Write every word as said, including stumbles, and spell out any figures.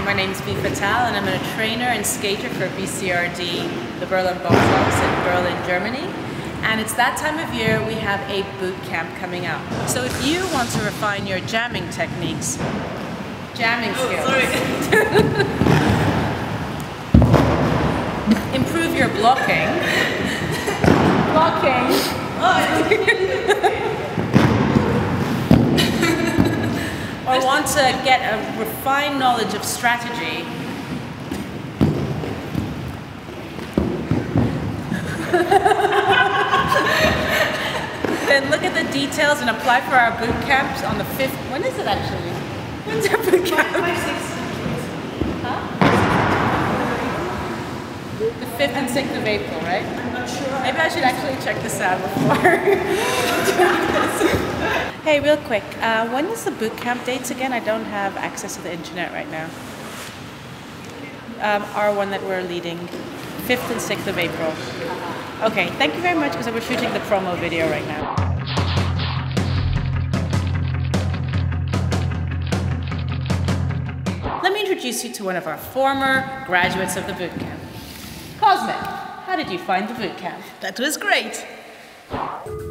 my name is B Fatal and I'm a trainer and skater for B C R D, the Berlin Bombshells in Berlin, Germany. And it's that time of year we have a boot camp coming up. So if you want to refine your jamming techniques, jamming skills, oh, improve your blocking, blocking, or want to get a refined knowledge of strategy, then look at the details and apply for our boot camps on the fifth. When is it actually? When's our boot camp? Huh? The fifth and sixth of April, right? I'm not sure. Maybe I should actually check this out before doing this. Hey, real quick, uh, when is the boot camp dates again? I don't have access to the internet right now. Um, our one that we're leading, fifth and sixth of April. Okay, thank you very much because we're shooting the promo video right now. Let me introduce you to one of our former graduates of the boot camp. Cosmic, how did you find the boot camp? That was great.